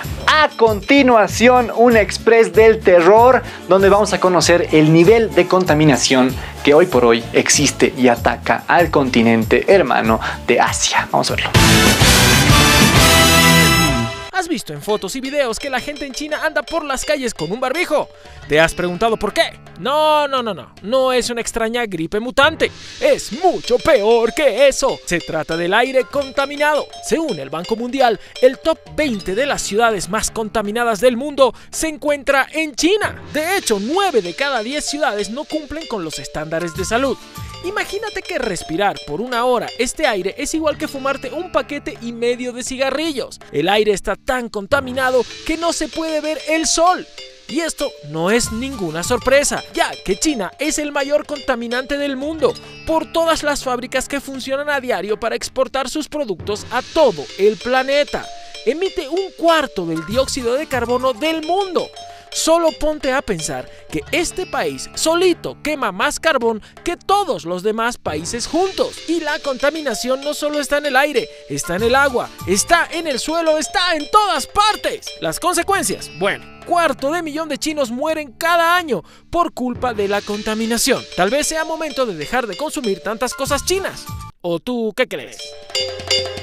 A continuación, un express del terror donde vamos a conocer el nivel de contaminación que hoy por hoy existe y ataca al continente hermano de Asia. Vamos a verlo. ¿Has visto en fotos y videos que la gente en China anda por las calles con un barbijo? ¿Te has preguntado por qué? No es una extraña gripe mutante. Es mucho peor que eso. Se trata del aire contaminado. Según el Banco Mundial, el top 20 de las ciudades más contaminadas del mundo se encuentra en China. De hecho, 9 de cada 10 ciudades no cumplen con los estándares de salud. Imagínate que respirar por una hora este aire es igual que fumarte un paquete y medio de cigarrillos. El aire está tan contaminado que no se puede ver el sol. Y esto no es ninguna sorpresa, ya que China es el mayor contaminante del mundo por todas las fábricas que funcionan a diario para exportar sus productos a todo el planeta. Emite un cuarto del dióxido de carbono del mundo. Solo ponte a pensar que este país solito quema más carbón que todos los demás países juntos. Y la contaminación no solo está en el aire, está en el agua, está en el suelo, está en todas partes. Las consecuencias, bueno, 250.000 de chinos mueren cada año por culpa de la contaminación. Tal vez sea momento de dejar de consumir tantas cosas chinas. ¿O tú qué crees?